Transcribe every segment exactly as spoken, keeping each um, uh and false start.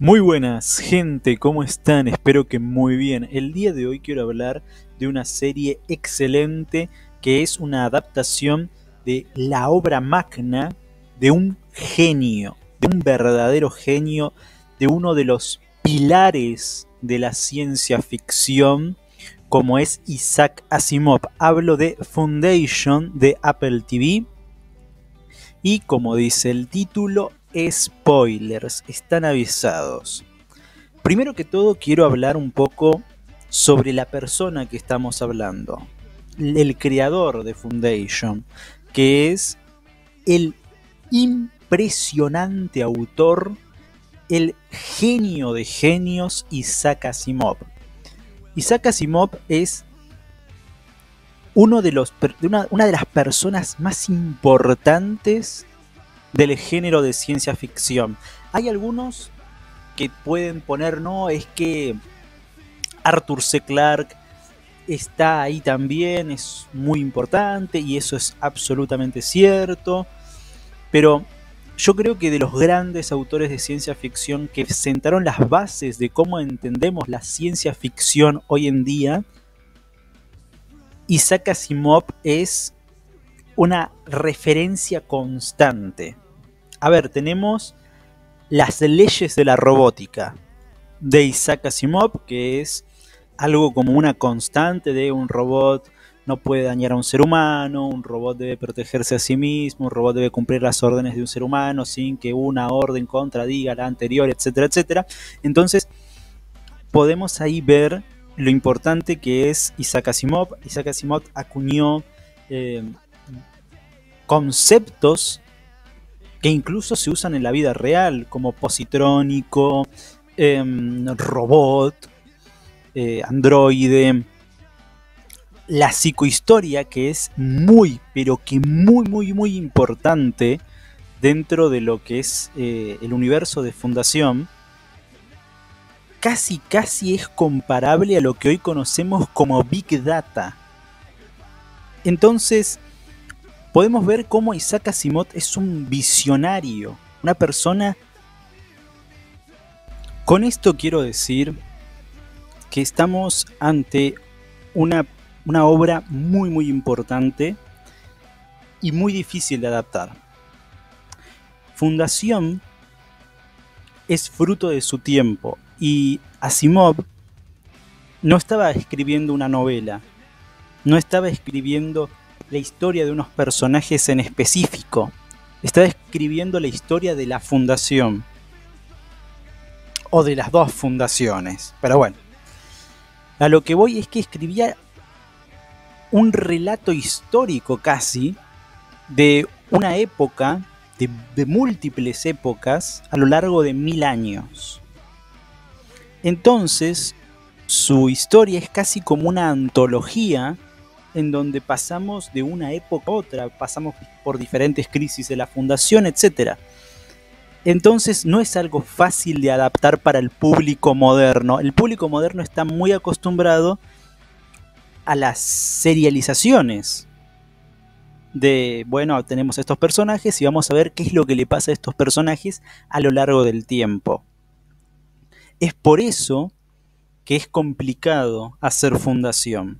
Muy buenas, gente, ¿cómo están? Espero que muy bien. El día de hoy quiero hablar de una serie excelente que es una adaptación de la obra magna de un genio, de un verdadero genio, de uno de los pilares de la ciencia ficción, como es Isaac Asimov. Hablo de Foundation de Apple T V y, como dice el título, spoilers, están avisados. Primero que todo quiero hablar un poco sobre la persona que estamos hablando, el creador de Foundation, que es el impresionante autor, el genio de genios, Isaac Asimov. Isaac Asimov es uno de los, una, una de las personas más importantes del género de ciencia ficción. Hay algunos que pueden poner, no, es que Arthur C. Clarke está ahí también, es muy importante, y eso es absolutamente cierto, pero yo creo que de los grandes autores de ciencia ficción que sentaron las bases de cómo entendemos la ciencia ficción hoy en día, Isaac Asimov es una referencia constante. A ver, tenemos las leyes de la robótica de Isaac Asimov, que es algo como una constante de un robot no puede dañar a un ser humano, un robot debe protegerse a sí mismo, un robot debe cumplir las órdenes de un ser humano sin que una orden contradiga la anterior, etcétera, etcétera. Entonces, podemos ahí ver lo importante que es Isaac Asimov. Isaac Asimov acuñó eh, conceptos que incluso se usan en la vida real, como positrónico, eh, robot, eh, androide, la psicohistoria, que es muy, pero que muy, muy, muy importante dentro de lo que es eh, el universo de Fundación. Casi, casi es comparable a lo que hoy conocemos como Big Data. Entonces, podemos ver cómo Isaac Asimov es un visionario, una persona. Con esto quiero decir que estamos ante una, una obra muy muy importante y muy difícil de adaptar. Fundación es fruto de su tiempo y Asimov no estaba escribiendo una novela, no estaba escribiendo la historia de unos personajes en específico, estaba escribiendo la historia de la fundación, o de las dos fundaciones, pero bueno, a lo que voy es que escribía un relato histórico casi, de una época, de, de múltiples épocas, a lo largo de mil años. Entonces, su historia es casi como una antología, en donde pasamos de una época a otra, pasamos por diferentes crisis de la fundación, etcétera. Entonces no es algo fácil de adaptar para el público moderno. El público moderno está muy acostumbrado a las serializaciones de, bueno, tenemos estos personajes y vamos a ver qué es lo que le pasa a estos personajes a lo largo del tiempo. Es por eso que es complicado hacer Fundación.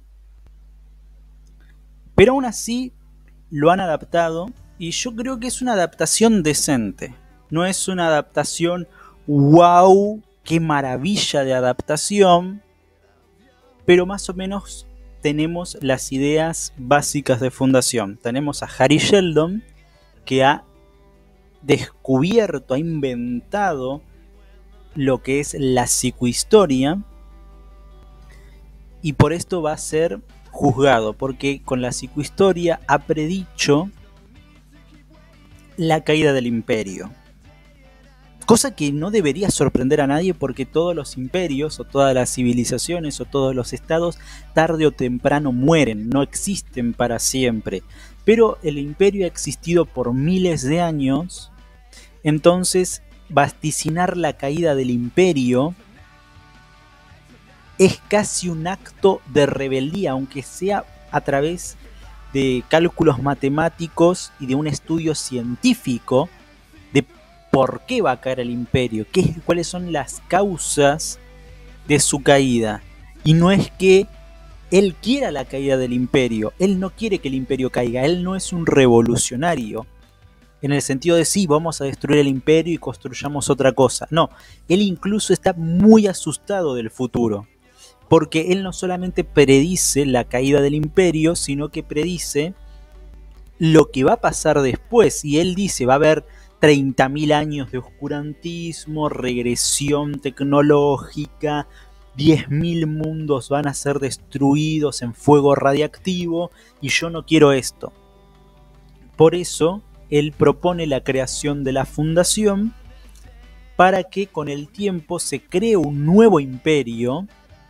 Pero aún así lo han adaptado y yo creo que es una adaptación decente. No es una adaptación wow, qué maravilla de adaptación, pero más o menos tenemos las ideas básicas de Fundación. Tenemos a Hari Seldon, que ha descubierto, ha inventado lo que es la psicohistoria, y por esto va a ser juzgado, porque con la psicohistoria ha predicho la caída del imperio. Cosa que no debería sorprender a nadie, porque todos los imperios o todas las civilizaciones o todos los estados tarde o temprano mueren, no existen para siempre. Pero el imperio ha existido por miles de años, entonces vaticinar la caída del imperio es casi un acto de rebeldía, aunque sea a través de cálculos matemáticos y de un estudio científico de por qué va a caer el imperio, qué, cuáles son las causas de su caída. Y no es que él quiera la caída del imperio, él no quiere que el imperio caiga, él no es un revolucionario. En el sentido de sí, vamos a destruir el imperio y construyamos otra cosa. No, él incluso está muy asustado del futuro. Porque él no solamente predice la caída del imperio, sino que predice lo que va a pasar después. Y él dice, va a haber treinta mil años de oscurantismo, regresión tecnológica, diez mil mundos van a ser destruidos en fuego radiactivo, y yo no quiero esto. Por eso, él propone la creación de la fundación para que con el tiempo se cree un nuevo imperio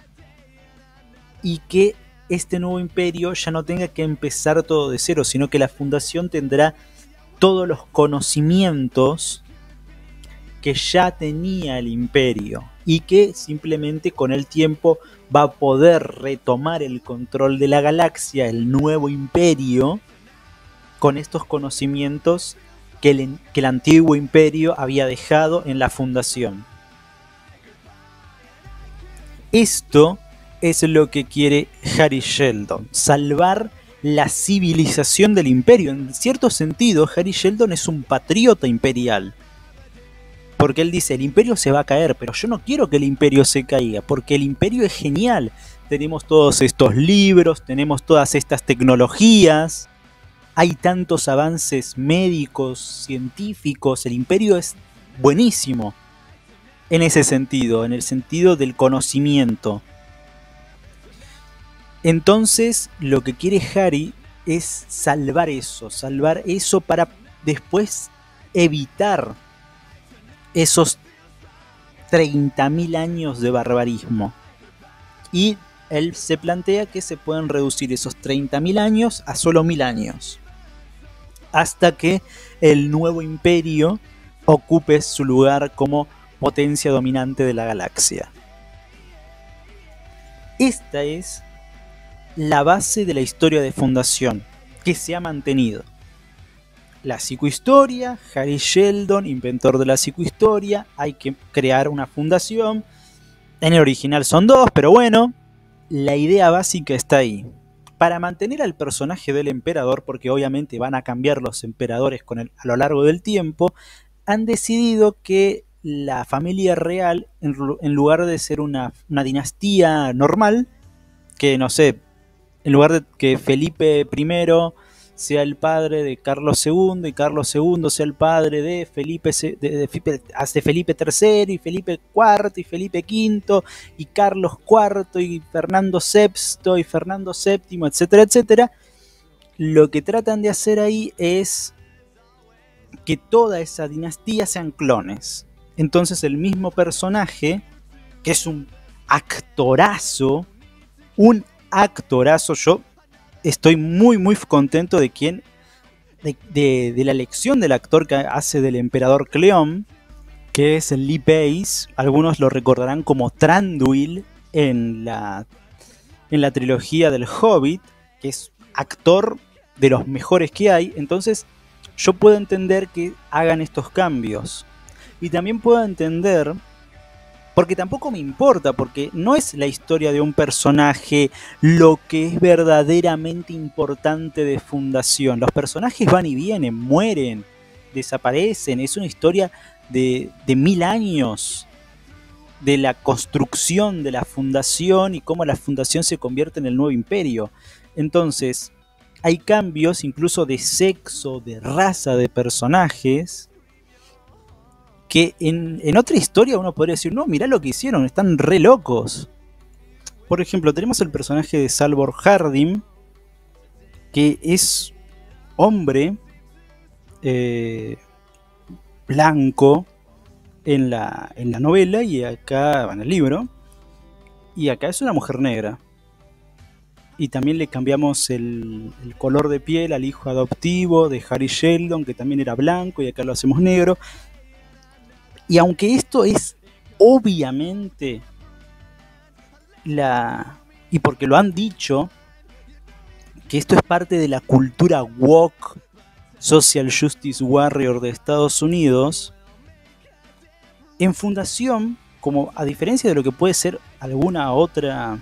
y que este nuevo imperio ya no tenga que empezar todo de cero, sino que la fundación tendrá todos los conocimientos que ya tenía el imperio y que simplemente con el tiempo va a poder retomar el control de la galaxia, el nuevo imperio, con estos conocimientos que el, que el antiguo imperio había dejado en la fundación. Esto es lo que quiere Hari Seldon, salvar la civilización del imperio. En cierto sentido, Hari Seldon es un patriota imperial. Porque él dice, el imperio se va a caer, pero yo no quiero que el imperio se caiga, porque el imperio es genial. Tenemos todos estos libros, tenemos todas estas tecnologías, hay tantos avances médicos, científicos, el imperio es buenísimo. En ese sentido, en el sentido del conocimiento. Entonces, lo que quiere Hari es salvar eso, salvar eso para después evitar esos treinta mil años de barbarismo. Y él se plantea que se pueden reducir esos treinta mil años a solo mil años. Hasta que el nuevo imperio ocupe su lugar como potencia dominante de la galaxia. Esta es la base de la historia de fundación, que se ha mantenido. La psicohistoria, Hari Seldon, inventor de la psicohistoria, hay que crear una fundación. En el original son dos, pero bueno, la idea básica está ahí. Para mantener al personaje del emperador, porque obviamente van a cambiar los emperadores con el, a lo largo del tiempo, han decidido que la familia real, en, en lugar de ser una, una dinastía normal, que no sé, en lugar de que Felipe primero sea el padre de Carlos segundo y Carlos segundo sea el padre de Felipe, de, de, de Felipe tercero y Felipe cuarto y Felipe quinto y Carlos cuarto y Fernando sexto y Fernando séptimo, etcétera, etcétera. Lo que tratan de hacer ahí es que toda esa dinastía sean clones. Entonces el mismo personaje, que es un actorazo, un actorazo, yo estoy muy muy contento de quien de, de, de la elección del actor que hace del emperador Cleón, que es Lee Pace. Algunos lo recordarán como Thranduil en la en la trilogía del Hobbit, que es actor de los mejores que hay. Entonces yo puedo entender que hagan estos cambios y también puedo entender, porque tampoco me importa, porque no es la historia de un personaje lo que es verdaderamente importante de fundación. Los personajes van y vienen, mueren, desaparecen. Es una historia de, de mil años, de la construcción de la fundación y cómo la fundación se convierte en el nuevo imperio. Entonces, hay cambios incluso de sexo, de raza de personajes, que en, en otra historia uno podría decir, no, mirá lo que hicieron, están re locos. Por ejemplo, tenemos el personaje de Salvor Hardin, que es hombre eh, blanco en la, en la novela y acá en el libro, y acá es una mujer negra. Y también le cambiamos el, el color de piel al hijo adoptivo de Hari Seldon, que también era blanco, y acá lo hacemos negro. Y aunque esto es obviamente la... y porque lo han dicho, que esto es parte de la cultura woke, social justice warrior de Estados Unidos, En Fundación, como a diferencia de lo que puede ser alguna otra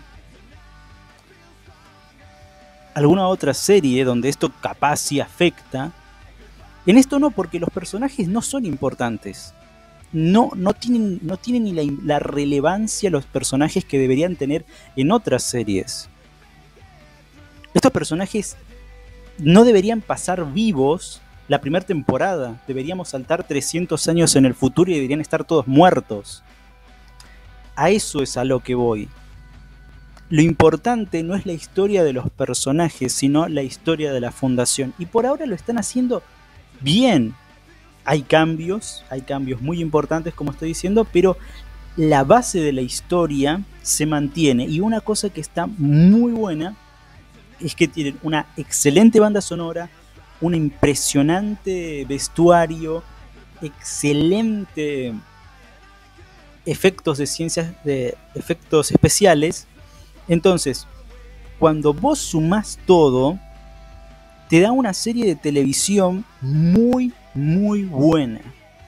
alguna otra serie donde esto capaz sí afecta, en esto no, porque los personajes no son importantes. No, no tienen, no tienen ni la, la relevancia los personajes que deberían tener en otras series. Estos personajes no deberían pasar vivos la primera temporada. Deberíamos saltar trescientos años en el futuro y deberían estar todos muertos. A eso es a lo que voy. Lo importante no es la historia de los personajes, sino la historia de la Fundación. Y por ahora lo están haciendo bien. Hay cambios, hay cambios muy importantes, como estoy diciendo, pero la base de la historia se mantiene. Y una cosa que está muy buena es que tienen una excelente banda sonora, un impresionante vestuario, excelente efectos de ciencias, de efectos especiales. Entonces, cuando vos sumás todo, te da una serie de televisión muy, muy buena.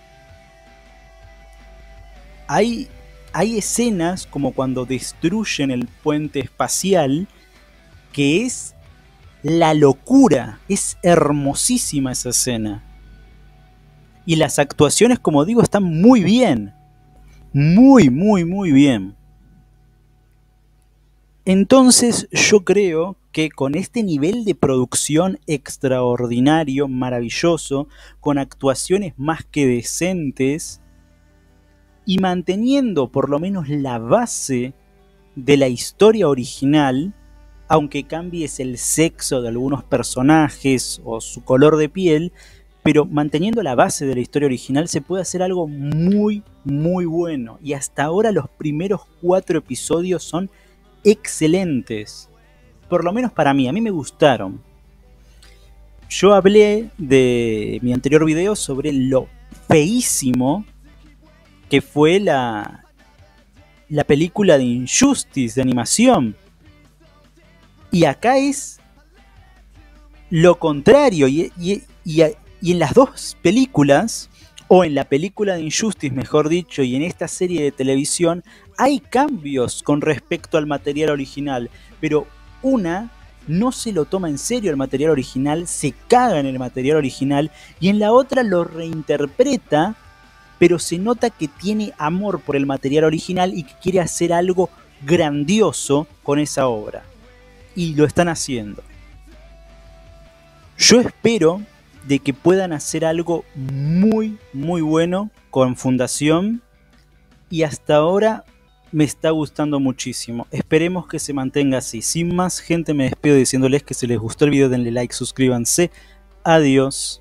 Hay, hay escenas como cuando destruyen el puente espacial, que es la locura, es hermosísima esa escena. Y las actuaciones, como digo, están muy bien. Muy, muy, muy bien. Entonces yo creo que con este nivel de producción extraordinario, maravilloso, con actuaciones más que decentes y manteniendo por lo menos la base de la historia original, aunque cambies el sexo de algunos personajes o su color de piel, pero manteniendo la base de la historia original se puede hacer algo muy, muy bueno. Y hasta ahora los primeros cuatro episodios son excelentes. Por lo menos para mí, a mí me gustaron. Yo hablé de mi anterior video sobre lo feísimo que fue la, la película de Injustice de animación. Y acá es lo contrario. Y, y, y, y en las dos películas, o en la película de Injustice, mejor dicho, y en esta serie de televisión, hay cambios con respecto al material original. Pero una no se lo toma en serio el material original, se caga en el material original, y en la otra lo reinterpreta, pero se nota que tiene amor por el material original y que quiere hacer algo grandioso con esa obra. Y lo están haciendo. Yo espero de que puedan hacer algo muy, muy bueno con Fundación. Y hasta ahora me está gustando muchísimo. Esperemos que se mantenga así. Sin más, gente, me despido diciéndoles que si les gustó el video denle like, suscríbanse. Adiós.